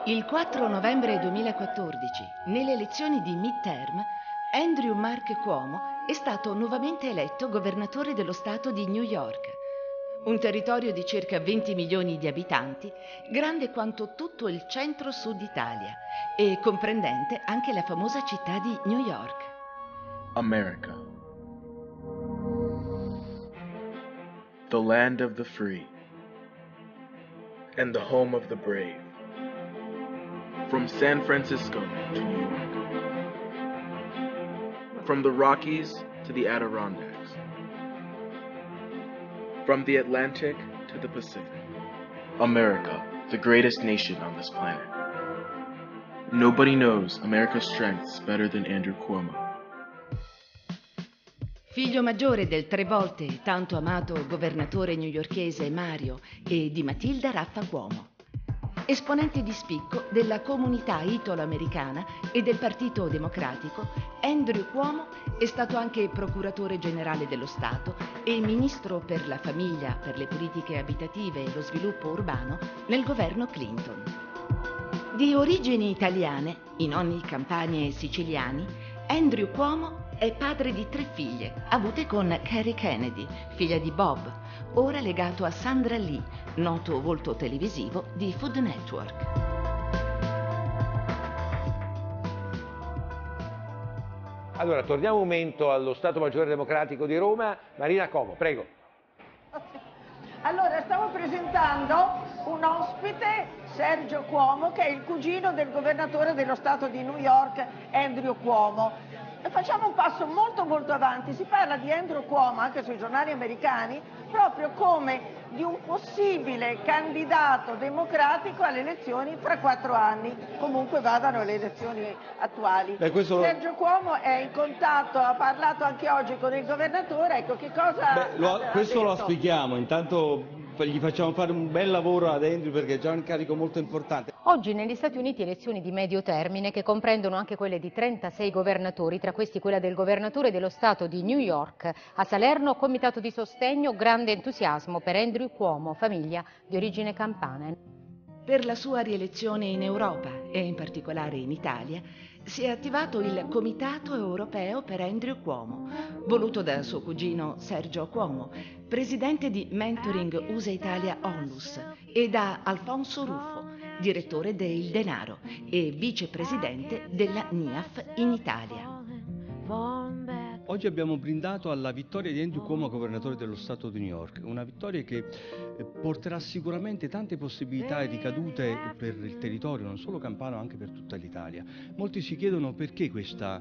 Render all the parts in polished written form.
Il 4 novembre 2014, nelle elezioni di midterm, Andrew Mark Cuomo è stato nuovamente eletto governatore dello stato di New York, un territorio di circa 20 milioni di abitanti, grande quanto tutto il centro-sud Italia e comprendente anche la famosa città di New York. America, the land of the free and the home of the brave. From San Francisco to New York, from the Rockies to the Adirondacks, from the Atlantic to the Pacific. America, the greatest nation on this planet. Nobody knows America's strengths better than Andrew Cuomo. Figlio maggiore del 3 volte tanto amato governatore newyorkese Mario e di Matilda Raffa Cuomo. Esponente di spicco della comunità italo-americana e del Partito Democratico, Andrew Cuomo è stato anche procuratore generale dello Stato e ministro per la famiglia, per le politiche abitative e lo sviluppo urbano nel governo Clinton. Di origini italiane, i nonni campani e siciliani, Andrew Cuomo è padre di 3 figlie, avute con Carrie Kennedy, figlia di Bob, ora legato a Sandra Lee, noto volto televisivo di Food Network. Allora, torniamo un momento allo Stato Maggiore Democratico di Roma. Marina Como, prego. Allora, stavo presentando un ospite, Sergio Cuomo, che è il cugino del governatore dello Stato di New York, Andrew Cuomo. E facciamo un passo molto avanti. Si parla di Andrew Cuomo anche sui giornali americani proprio come di un possibile candidato democratico alle elezioni fra 4 anni, comunque vadano le elezioni attuali. Sergio Cuomo è in contatto, ha parlato anche oggi con il governatore, ecco che cosa questo lo spieghiamo, intanto gli facciamo fare un bel lavoro ad Andrew perché è già un incarico molto importante. Oggi negli Stati Uniti elezioni di medio termine che comprendono anche quelle di 36 governatori, tra questi quella del governatore dello Stato di New York. A Salerno, comitato di sostegno, grande entusiasmo per Andrew Cuomo, famiglia di origine campana. Per la sua rielezione in Europa e in particolare in Italia si è attivato il Comitato Europeo per Andrew Cuomo, voluto da suo cugino Sergio Cuomo, presidente di Mentoring USA Italia Onlus, e da Alfonso Ruffo, direttore del Denaro e vicepresidente della NIAF in Italia. Oggi abbiamo brindato alla vittoria di Andrew Cuomo, governatore dello Stato di New York, una vittoria che porterà sicuramente tante possibilità e ricadute per il territorio, non solo campano, ma anche per tutta l'Italia. Molti si chiedono perché questo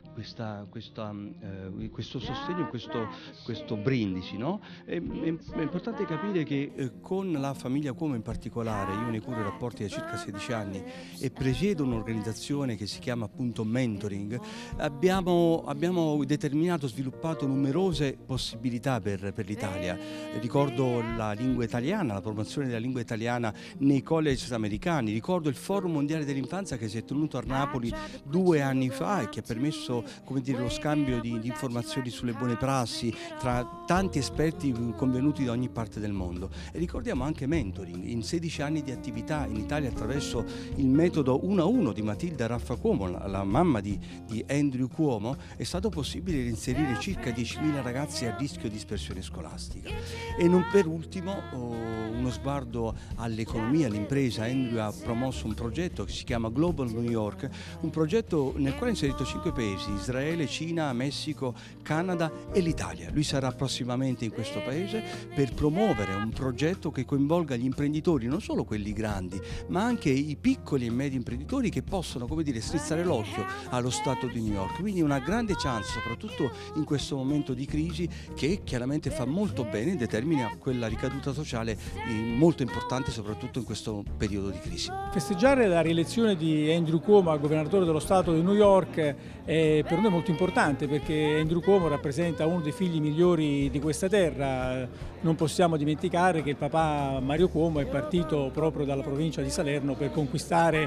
sostegno, questo brindisi, no? È importante capire che con la famiglia Cuomo in particolare, io ne curo i rapporti da circa 16 anni e presiedo un'organizzazione che si chiama appunto Mentoring, abbiamo sviluppato numerose possibilità per l'Italia. Ricordo la lingua italiana, la promozione della lingua italiana nei college americani, ricordo il Forum Mondiale dell'Infanzia che si è tenuto a Napoli 2 anni fa e che ha permesso, come dire, lo scambio di informazioni sulle buone prassi tra tanti esperti convenuti da ogni parte del mondo. E ricordiamo anche Mentoring, in 16 anni di attività in Italia attraverso il metodo 1 a 1 di Matilda Raffa Cuomo, la mamma di Andrew Cuomo, è stato possibile inserire circa 10.000 ragazzi a rischio di dispersione scolastica. E non per ultimo uno sguardo all'economia, all'impresa. Andrew ha promosso un progetto che si chiama Global New York, un progetto nel quale ha inserito 5 paesi: Israele, Cina, Messico, Canada e l'Italia. Lui sarà prossimamente in questo paese per promuovere un progetto che coinvolga gli imprenditori, non solo quelli grandi, ma anche i piccoli e medi imprenditori che possono, come dire, strizzare l'occhio allo Stato di New York. Quindi una grande chance, soprattutto in questo momento di crisi, che chiaramente fa molto bene e determina quella ricaduta sociale molto importante, soprattutto in questo periodo di crisi. Festeggiare la rielezione di Andrew Cuomo a governatore dello Stato di New York è per noi molto importante, perché Andrew Cuomo rappresenta uno dei figli migliori di questa terra. Non possiamo dimenticare che il papà Mario Cuomo è partito proprio dalla provincia di Salerno per conquistare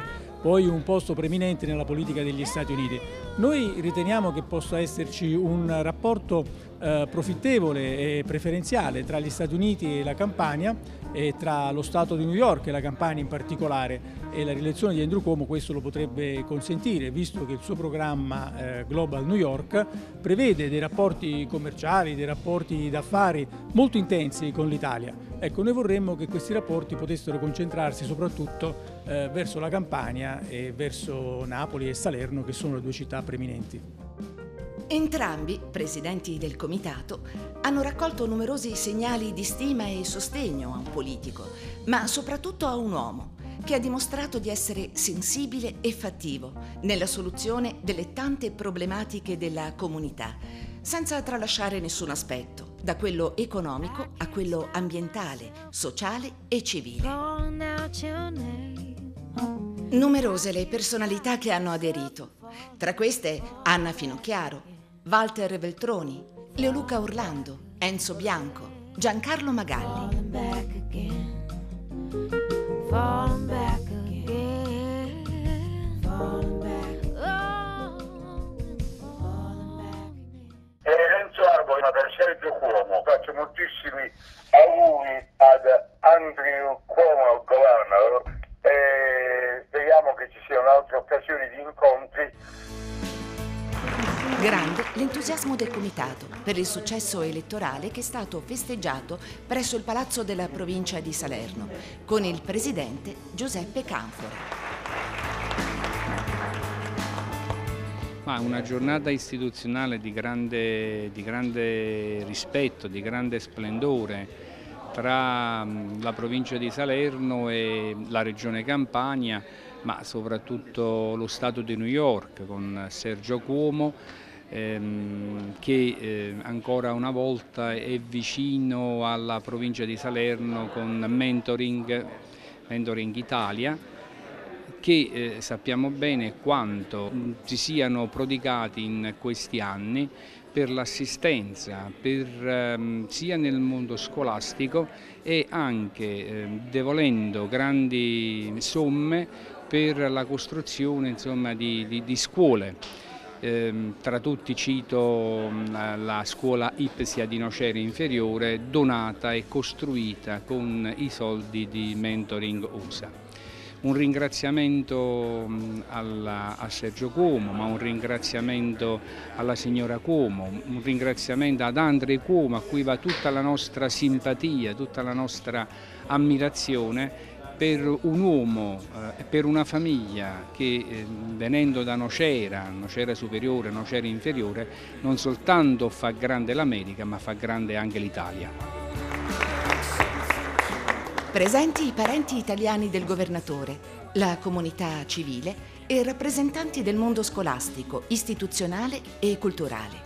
poi un posto preminente nella politica degli Stati Uniti. Noi riteniamo che possa esserci un rapporto profittevole e preferenziale tra gli Stati Uniti e la Campania, e tra lo Stato di New York e la Campania in particolare, e la rielezione di Andrew Cuomo questo lo potrebbe consentire, visto che il suo programma Global New York prevede dei rapporti commerciali, dei rapporti d'affari molto intensi con l'Italia. Ecco, noi vorremmo che questi rapporti potessero concentrarsi soprattutto verso la Campania e verso Napoli e Salerno, che sono le due città preminenti. Entrambi, presidenti del comitato, hanno raccolto numerosi segnali di stima e sostegno a un politico, ma soprattutto a un uomo che ha dimostrato di essere sensibile e fattivo nella soluzione delle tante problematiche della comunità, senza tralasciare nessun aspetto, da quello economico a quello ambientale, sociale e civile. Numerose le personalità che hanno aderito, tra queste Anna Finocchiaro, Walter Veltroni, Leoluca Orlando, Enzo Bianco, Giancarlo Magalli. Renzo Arbora per Sergio Cuomo. Faccio moltissimi auguri ad Andrew Cuomo, governor, e speriamo che ci siano altre occasioni di incontri. Grande l'entusiasmo del comitato per il successo elettorale che è stato festeggiato presso il Palazzo della Provincia di Salerno con il presidente Giuseppe Canfora. Ma una giornata istituzionale di grande rispetto, di grande splendore tra la provincia di Salerno e la regione Campania, ma soprattutto lo Stato di New York con Sergio Cuomo, che ancora una volta è vicino alla provincia di Salerno con Mentoring Italia, che sappiamo bene quanto si siano prodigati in questi anni per l'assistenza sia nel mondo scolastico e anche devolendo grandi somme per la costruzione, insomma, di scuole. Tra tutti cito la scuola Ipsia di Nocera Inferiore, donata e costruita con i soldi di Mentoring USA. Un ringraziamento a Sergio Cuomo, ma un ringraziamento alla signora Cuomo, un ringraziamento ad Andrew Cuomo, a cui va tutta la nostra simpatia, tutta la nostra ammirazione per un uomo, per una famiglia che venendo da Nocera Superiore, Nocera Inferiore, non soltanto fa grande l'America, ma fa grande anche l'Italia. Presenti i parenti italiani del governatore, la comunità civile e rappresentanti del mondo scolastico, istituzionale e culturale.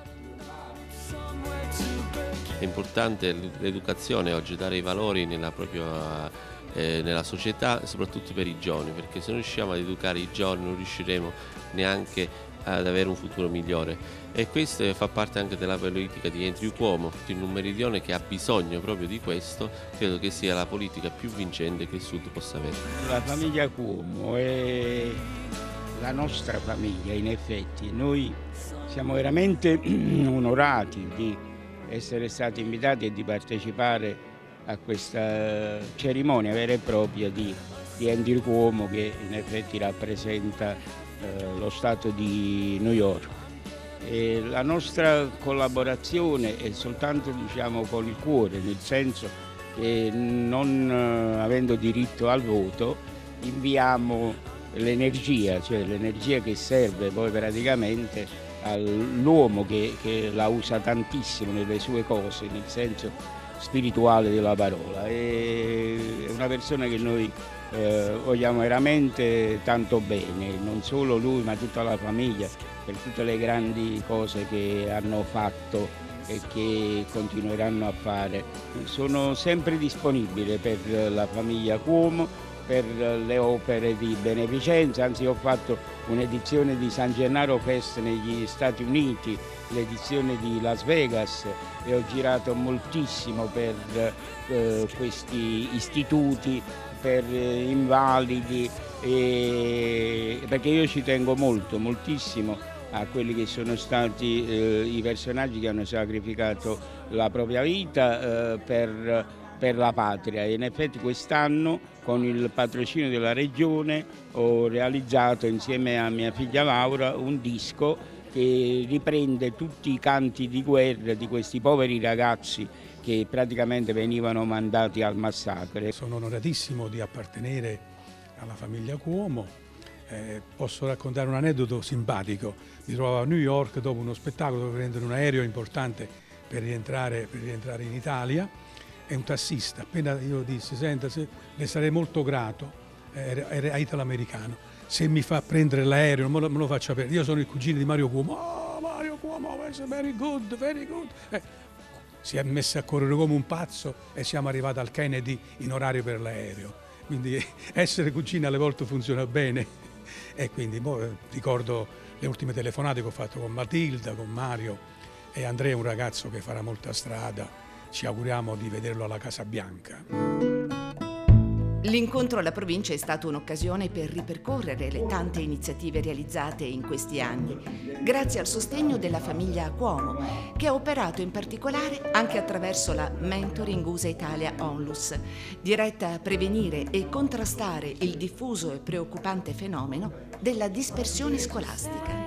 È importante l'educazione oggi, dare i valori nella società, soprattutto per i giovani, perché se non riusciamo ad educare i giovani non riusciremo neanche ad avere un futuro migliore, e questo fa parte anche della politica di Andrew Cuomo in un meridione che ha bisogno proprio di questo. Credo che sia la politica più vincente che il Sud possa avere. La famiglia Cuomo è la nostra famiglia, in effetti. Noi siamo veramente onorati di essere stati invitati e di partecipare a questa cerimonia vera e propria di Andrew Cuomo, che in effetti rappresenta lo Stato di New York. E la nostra collaborazione è soltanto, diciamo, con il cuore, nel senso che non avendo diritto al voto inviamo l'energia, cioè l'energia che serve poi praticamente all'uomo che la usa tantissimo nelle sue cose, nel senso spirituale della parola. È una persona che noi vogliamo veramente tanto bene, non solo lui ma tutta la famiglia, per tutte le grandi cose che hanno fatto e che continueranno a fare. Sono sempre disponibile per la famiglia Cuomo, per le opere di beneficenza, anzi ho fatto un'edizione di San Gennaro Fest negli Stati Uniti, l'edizione di Las Vegas, e ho girato moltissimo per questi istituti, per invalidi e perché io ci tengo moltissimo a quelli che sono stati i personaggi che hanno sacrificato la propria vita per la patria. E in effetti quest'anno, con il patrocinio della Regione, ho realizzato insieme a mia figlia Laura un disco che riprende tutti i canti di guerra di questi poveri ragazzi che praticamente venivano mandati al massacro. Sono onoratissimo di appartenere alla famiglia Cuomo. Posso raccontare un aneddoto simpatico. Mi trovavo a New York dopo uno spettacolo, dovevo prendere un aereo importante per rientrare in Italia, e un tassista, appena io dissi: senta, le sarei molto grato, era italo-americano, se mi fa prendere l'aereo, me lo faccia perdere, io sono il cugino di Mario Cuomo. Oh, Mario Cuomo, very good, very good. Si è messo a correre come un pazzo e siamo arrivati al Kennedy in orario per l'aereo. Quindi essere cugini alle volte funziona bene. E quindi ricordo le ultime telefonate che ho fatto con Matilda, con Mario, e Andrea è un ragazzo che farà molta strada. Ci auguriamo di vederlo alla Casa Bianca. L'incontro alla provincia è stato un'occasione per ripercorrere le tante iniziative realizzate in questi anni, grazie al sostegno della famiglia Cuomo, che ha operato in particolare anche attraverso la Mentoring USA Italia Onlus, diretta a prevenire e contrastare il diffuso e preoccupante fenomeno della dispersione scolastica.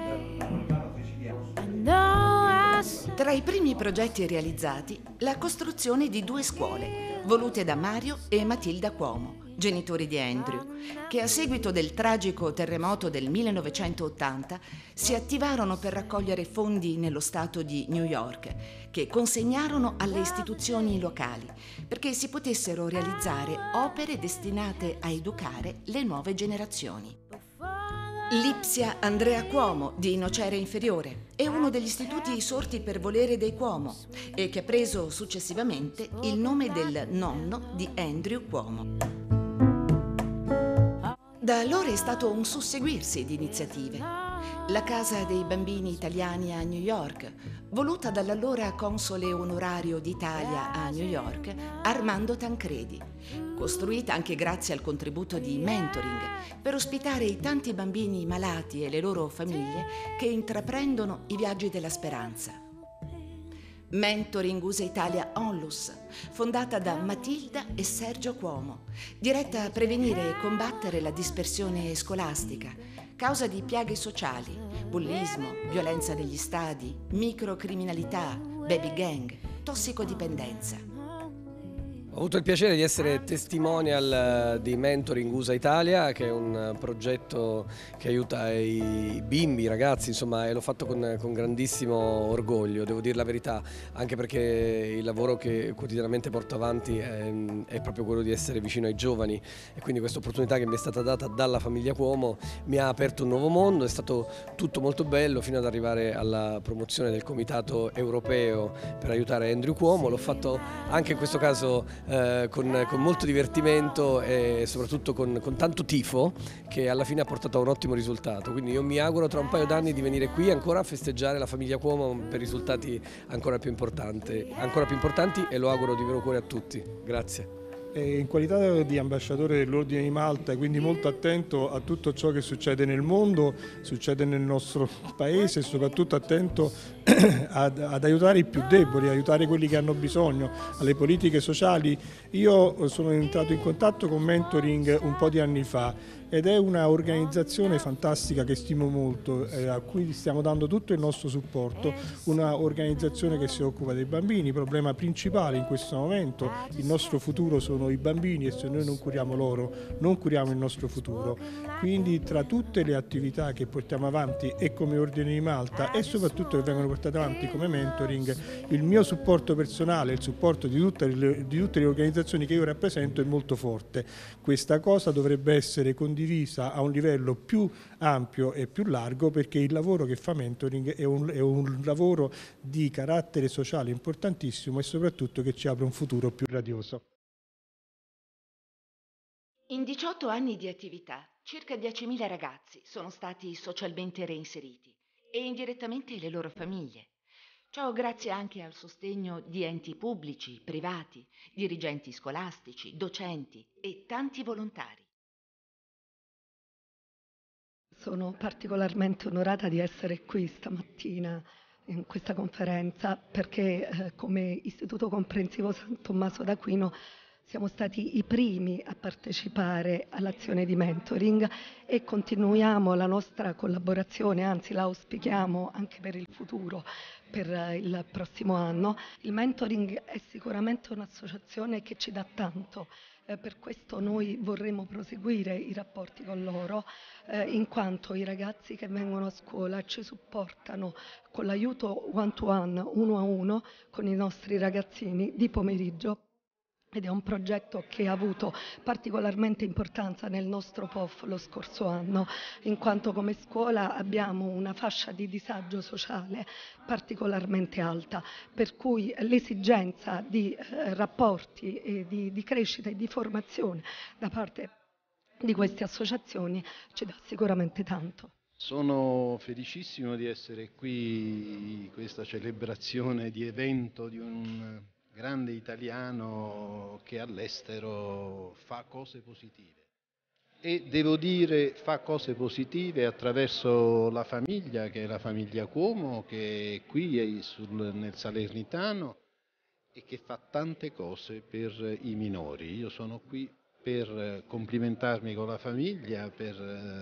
Tra i primi progetti realizzati, la costruzione di 2 scuole, volute da Mario e Matilda Cuomo, genitori di Andrew, che a seguito del tragico terremoto del 1980 si attivarono per raccogliere fondi nello stato di New York, che consegnarono alle istituzioni locali perché si potessero realizzare opere destinate a educare le nuove generazioni. Lipsia Andrea Cuomo di Nocera Inferiore è uno degli istituti sorti per volere dei Cuomo e che ha preso successivamente il nome del nonno di Andrew Cuomo. Da allora è stato un susseguirsi di iniziative. La Casa dei Bambini Italiani a New York, voluta dall'allora console onorario d'Italia a New York, Armando Tancredi, costruita anche grazie al contributo di Mentoring per ospitare i tanti bambini malati e le loro famiglie che intraprendono i viaggi della speranza. Mentoring USA Italia Onlus, fondata da Matilda e Sergio Cuomo, diretta a prevenire e combattere la dispersione scolastica, causa di piaghe sociali, bullismo, violenza negli stadi, microcriminalità, baby gang, tossicodipendenza. Ho avuto il piacere di essere testimonial di Mentoring USA Italia, che è un progetto che aiuta i bimbi, i ragazzi, insomma, e l'ho fatto con grandissimo orgoglio, devo dire la verità, anche perché il lavoro che quotidianamente porto avanti è proprio quello di essere vicino ai giovani, e quindi questa opportunità che mi è stata data dalla famiglia Cuomo mi ha aperto un nuovo mondo. È stato tutto molto bello fino ad arrivare alla promozione del Comitato Europeo per aiutare Andrew Cuomo. L'ho fatto anche in questo caso con molto divertimento e soprattutto con tanto tifo, che alla fine ha portato a un ottimo risultato. Quindi io mi auguro tra un paio d'anni di venire qui ancora a festeggiare la famiglia Cuomo per risultati ancora più importanti, e lo auguro di vero cuore a tutti. Grazie. In qualità di ambasciatore dell'Ordine di Malta, quindi molto attento a tutto ciò che succede nel mondo, succede nel nostro paese, e soprattutto attento ad aiutare i più deboli, aiutare quelli che hanno bisogno, alle politiche sociali. Io sono entrato in contatto con Mentoring un po' di anni fa ed è una organizzazione fantastica che stimo molto, a cui stiamo dando tutto il nostro supporto, una organizzazione che si occupa dei bambini. Il problema principale in questo momento, il nostro futuro sono i bambini, e se noi non curiamo loro non curiamo il nostro futuro. Quindi tra tutte le attività che portiamo avanti e come Ordine di Malta, e soprattutto che vengono portate avanti come Mentoring, il mio supporto personale, il supporto di tutte le organizzazioni che io rappresento è molto forte. Questa cosa dovrebbe essere condivisa a un livello più ampio e più largo, perché il lavoro che fa Mentoring è un lavoro di carattere sociale importantissimo e soprattutto che ci apre un futuro più radioso. In 18 anni di attività, circa 10.000 ragazzi sono stati socialmente reinseriti e indirettamente le loro famiglie. Ciò grazie anche al sostegno di enti pubblici, privati, dirigenti scolastici, docenti e tanti volontari. Sono particolarmente onorata di essere qui stamattina in questa conferenza perché come Istituto Comprensivo San Tommaso d'Aquino siamo stati i primi a partecipare all'azione di mentoring e continuiamo la nostra collaborazione, anzi la auspichiamo anche per il futuro, per il prossimo anno. Il mentoring è sicuramente un'associazione che ci dà tanto. Per questo noi vorremmo proseguire i rapporti con loro, in quanto i ragazzi che vengono a scuola ci supportano con l'aiuto one-to-one, uno a uno, con i nostri ragazzini di pomeriggio. Ed è un progetto che ha avuto particolarmente importanza nel nostro POF lo scorso anno, in quanto come scuola abbiamo una fascia di disagio sociale particolarmente alta, per cui l'esigenza di rapporti e di crescita e di formazione da parte di queste associazioni ci dà sicuramente tanto. Sono felicissimo di essere qui in questa celebrazione di evento di un grande italiano che all'estero fa cose positive e devo dire fa cose positive attraverso la famiglia, che è la famiglia Cuomo, che è qui nel Salernitano e che fa tante cose per i minori. Io sono qui per complimentarmi con la famiglia per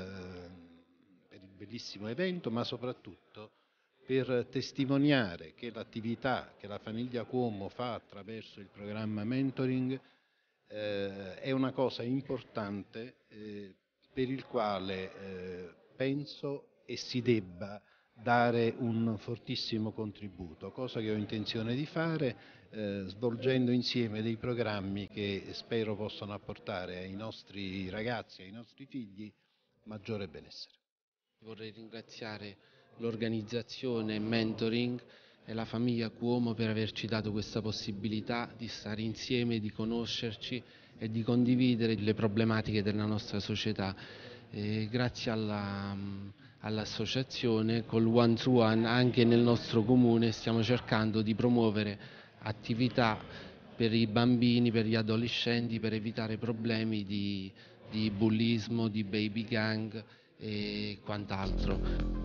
il bellissimo evento, ma soprattutto per testimoniare che l'attività che la famiglia Cuomo fa attraverso il programma mentoring è una cosa importante per il quale penso e si debba dare un fortissimo contributo, cosa che ho intenzione di fare svolgendo insieme dei programmi che spero possano apportare ai nostri ragazzi, ai nostri figli maggiore benessere. Vorrei ringraziare l'organizzazione Mentoring e la famiglia Cuomo per averci dato questa possibilità di stare insieme, di conoscerci e di condividere le problematiche della nostra società. Grazie all'associazione, col One to One, anche nel nostro comune stiamo cercando di promuovere attività per i bambini, per gli adolescenti, per evitare problemi di bullismo, di baby gang e quant'altro.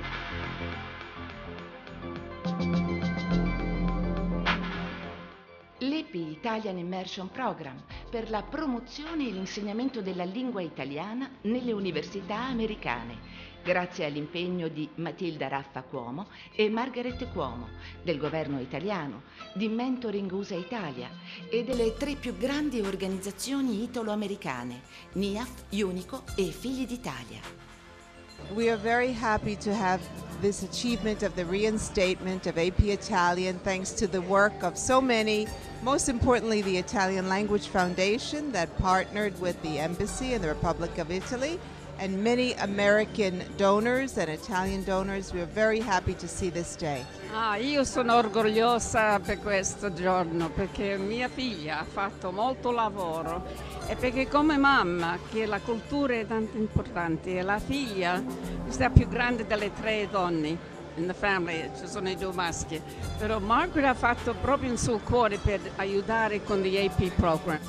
L'EPI Italian Immersion Program per la promozione e l'insegnamento della lingua italiana nelle università americane, grazie all'impegno di Matilda Raffa Cuomo e Margaret Cuomo, del governo italiano, di Mentoring USA Italia e delle 3 più grandi organizzazioni italo-americane, NIAF, Unico e Figli d'Italia. We are very happy to have this achievement of the reinstatement of AP Italian thanks to the work of so many, most importantly the Italian Language Foundation that partnered with the Embassy in the Republic of Italy and many American donors and Italian donors. We are very happy to see this day. Io sono orgogliosa per questo giorno perché mia figlia ha fatto molto lavoro e perché come mamma che la cultura è tanto importante e la figlia è la più grande delle 3 donne in the family, ci sono i 2 maschi, però Margaret ha fatto proprio il suo cuore per aiutare con the AP program.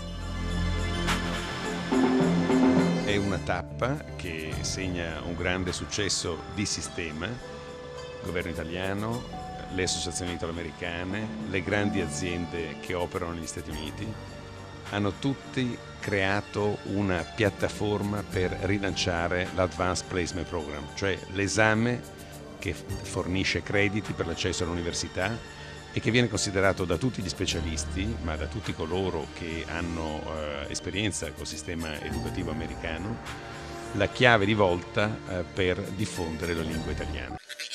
È una tappa che segna un grande successo di sistema, governo italiano, le associazioni italo-americane, le grandi aziende che operano negli Stati Uniti, hanno tutti creato una piattaforma per rilanciare l'Advanced Placement Program, cioè l'esame che fornisce crediti per l'accesso all'università e che viene considerato da tutti gli specialisti, ma da tutti coloro che hanno esperienza col sistema educativo americano, la chiave di volta per diffondere la lingua italiana.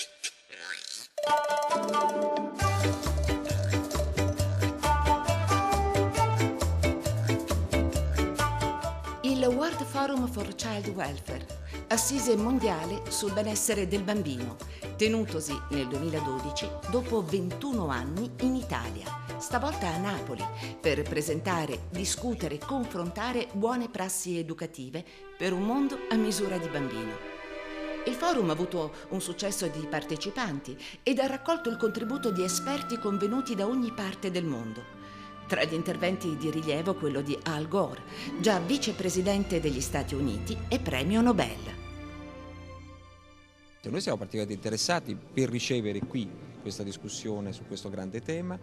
Il World Forum for Child Welfare, assise mondiale sul benessere del bambino, tenutosi nel 2012 dopo 21 anni in Italia, stavolta a Napoli, per presentare, discutere e confrontare buone prassi educative per un mondo a misura di bambino. Il forum ha avuto un successo di partecipanti ed ha raccolto il contributo di esperti convenuti da ogni parte del mondo. Tra gli interventi di rilievo quello di Al Gore, già vicepresidente degli Stati Uniti e premio Nobel. Noi siamo particolarmente interessati per ricevere qui questa discussione su questo grande tema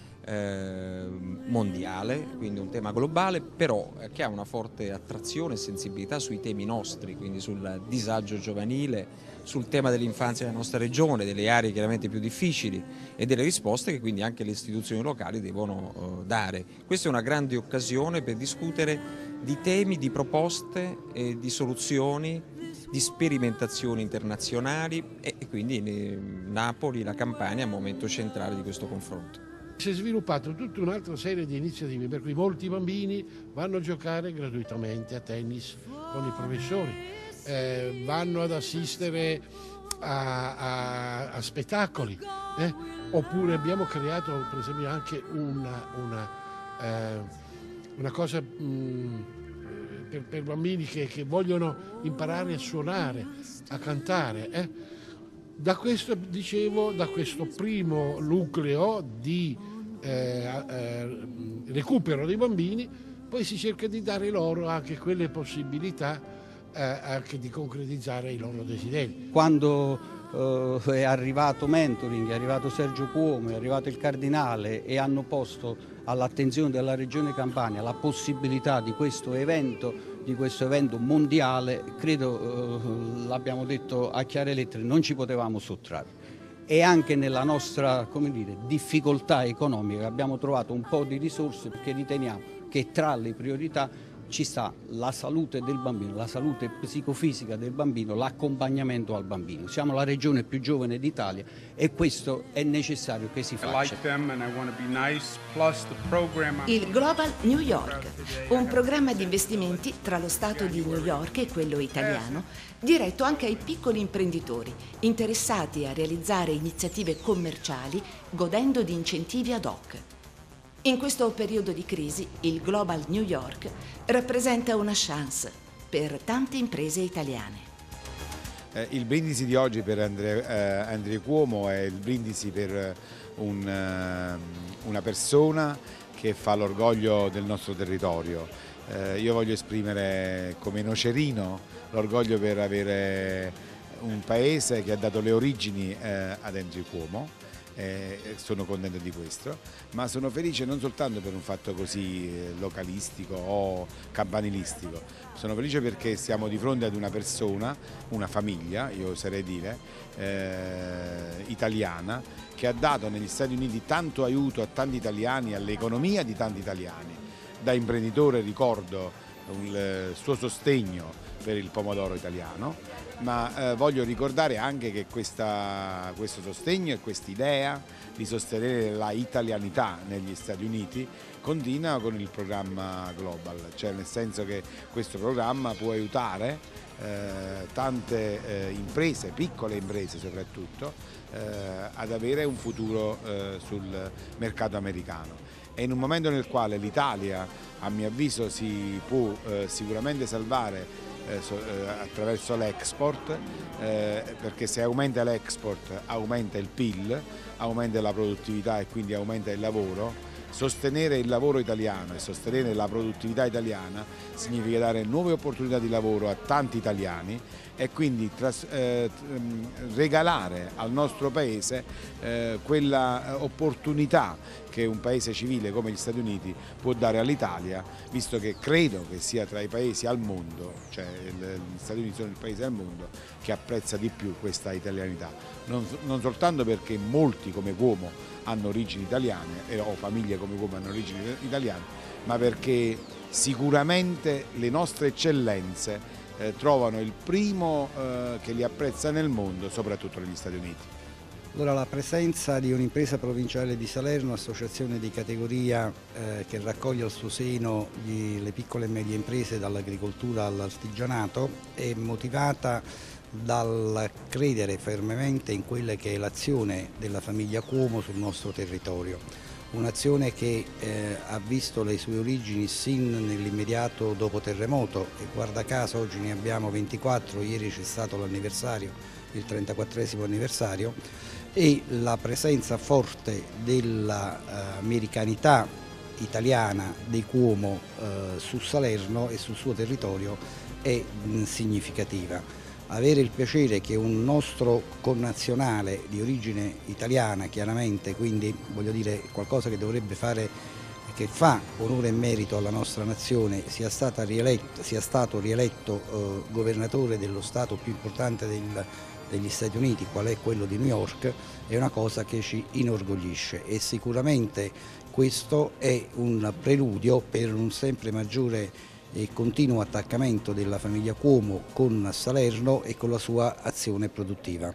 mondiale, quindi un tema globale, però che ha una forte attrazione e sensibilità sui temi nostri, quindi sul disagio giovanile, sul tema dell'infanzia nella nostra regione, delle aree chiaramente più difficili e delle risposte che quindi anche le istituzioni locali devono dare. Questa è una grande occasione per discutere di temi, di proposte, di soluzioni, di sperimentazioni internazionali e quindi Napoli, la Campania è un momento centrale di questo confronto. Si è sviluppato tutta un'altra serie di iniziative per cui molti bambini vanno a giocare gratuitamente a tennis con i professori, vanno ad assistere a spettacoli, oppure abbiamo creato per esempio anche una cosa per bambini che vogliono imparare a suonare, a cantare. Da questo, dicevo, da questo primo nucleo di recupero dei bambini, poi si cerca di dare loro anche quelle possibilità anche di concretizzare i loro desideri. Quando è arrivato Mentoring, è arrivato Sergio Cuomo, è arrivato il Cardinale e hanno posto all'attenzione della Regione Campania la possibilità di questo evento mondiale, credo l'abbiamo detto a chiare lettere, non ci potevamo sottrarre. E anche nella nostra, difficoltà economica abbiamo trovato un po' di risorse perché riteniamo che tra le priorità ci sta la salute del bambino, la salute psicofisica del bambino, l'accompagnamento al bambino. Siamo la regione più giovane d'Italia e questo è necessario che si faccia. Il Global New York, un programma di investimenti tra lo Stato di New York e quello italiano, diretto anche ai piccoli imprenditori interessati a realizzare iniziative commerciali godendo di incentivi ad hoc. In questo periodo di crisi, il Global New York rappresenta una chance per tante imprese italiane. Il brindisi di oggi per Andrea Cuomo è il brindisi per una persona che fa l'orgoglio del nostro territorio. Io voglio esprimere come nocerino l'orgoglio per avere un paese che ha dato le origini ad Andrea Cuomo. Sono contento di questo, ma sono felice non soltanto per un fatto così localistico o campanilistico, sono felice perché siamo di fronte ad una persona, una famiglia, io oserei dire, italiana, che ha dato negli Stati Uniti tanto aiuto a tanti italiani, all'economia di tanti italiani. Da imprenditore ricordo il suo sostegno per il pomodoro italiano, ma voglio ricordare anche che questo sostegno e quest'idea di sostenere la italianità negli Stati Uniti continua con il programma Global, cioè nel senso che questo programma può aiutare tante imprese, piccole imprese soprattutto, ad avere un futuro sul mercato americano. E in un momento nel quale l'Italia, a mio avviso, si può sicuramente salvare attraverso l'export, perché se aumenta l'export aumenta il PIL, aumenta la produttività e quindi aumenta il lavoro. Sostenere il lavoro italiano e sostenere la produttività italiana significa dare nuove opportunità di lavoro a tanti italiani e quindi regalare al nostro paese quella opportunità che un paese civile come gli Stati Uniti può dare all'Italia, visto che credo che sia tra i paesi al mondo, cioè gli Stati Uniti sono il paese al mondo che apprezza di più questa italianità, non soltanto perché molti come Cuomo hanno origini italiane o famiglie come Cuomo hanno origini italiane, ma perché sicuramente le nostre eccellenze trovano il primo che li apprezza nel mondo, soprattutto negli Stati Uniti. Allora, la presenza di un'impresa provinciale di Salerno, associazione di categoria che raccoglie al suo seno le piccole e medie imprese dall'agricoltura all'artigianato, è motivata dal credere fermamente in quella che è l'azione della famiglia Cuomo sul nostro territorio. Un'azione che ha visto le sue origini sin nell'immediato dopo terremoto e guarda caso oggi ne abbiamo 24, ieri c'è stato l'anniversario, il 34esimo anniversario, e la presenza forte dell'americanità italiana dei Cuomo su Salerno e sul suo territorio è significativa. avere il piacere che un nostro connazionale di origine italiana, chiaramente, quindi voglio dire qualcosa che dovrebbe fare, che fa onore e merito alla nostra nazione, sia stato rieletto governatore dello Stato più importante degli Stati Uniti, qual è quello di New York, è una cosa che ci inorgoglisce e sicuramente questo è un preludio per un sempre maggiore e continuo attaccamento della famiglia Cuomo con Salerno e con la sua azione produttiva.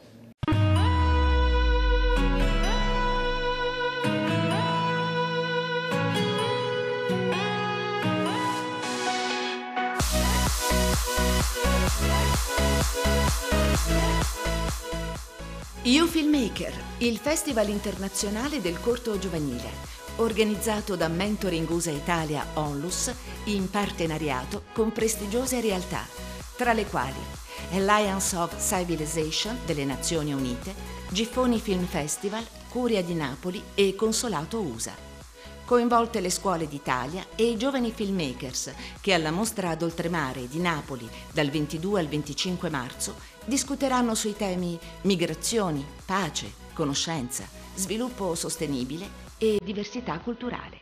You Filmmaker, il festival internazionale del corto giovanile, organizzato da Mentoring USA Italia Onlus in partenariato con prestigiose realtà, tra le quali Alliance of Civilization delle Nazioni Unite, Giffoni Film Festival, Curia di Napoli e Consolato USA. Coinvolte le scuole d'Italia e i giovani filmmakers che alla mostra ad Oltremare di Napoli dal 22 al 25 marzo discuteranno sui temi migrazioni, pace, conoscenza, sviluppo sostenibile e diversità culturale.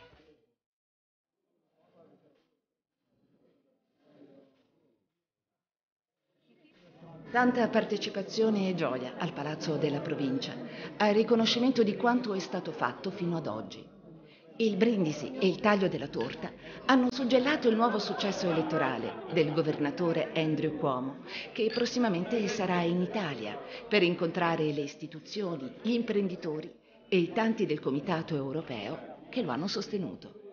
Tanta partecipazione e gioia al Palazzo della Provincia, al riconoscimento di quanto è stato fatto fino ad oggi. Il brindisi e il taglio della torta hanno suggellato il nuovo successo elettorale del governatore Andrew Cuomo, che prossimamente sarà in Italia per incontrare le istituzioni, gli imprenditori e i tanti del Comitato europeo che lo hanno sostenuto.